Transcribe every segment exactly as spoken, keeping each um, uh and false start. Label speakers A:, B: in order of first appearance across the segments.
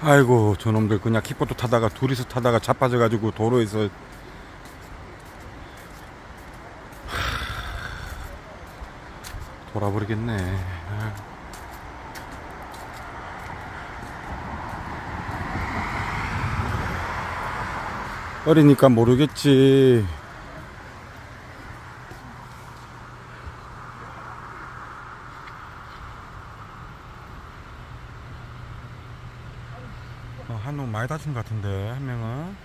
A: 아이고 저놈들 그냥 킥보드 타다가 둘이서 타다가 자빠져가지고 도로에서 돌아버리겠네. 어리니까 모르겠지. 어, 한 놈 많이 다친 것 같은데 한 명은.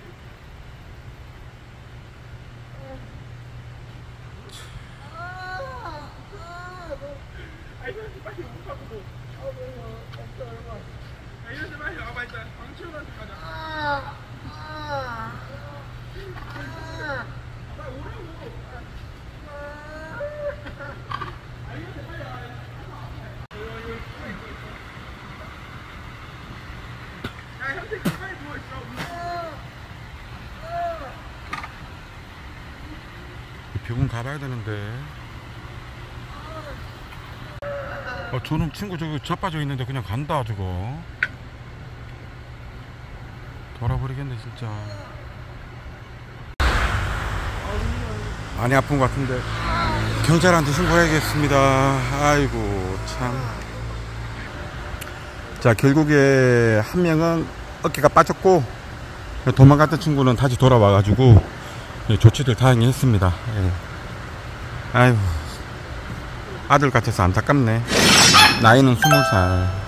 A: 병원 가봐야 되는데. 어, 저놈 친구 저기 자빠져 있는데 그냥 간다 저거. 돌아버리겠네 진짜. 많이 아픈 것 같은데 경찰한테 신고해야겠습니다. 아이고 참. 자 결국에 한 명은 어깨가 빠졌고 도망갔던 친구는 다시 돌아와 가지고 조치를 다행히 했습니다. 예. 아이고 아들 같아서 안타깝네. 나이는 스무 살.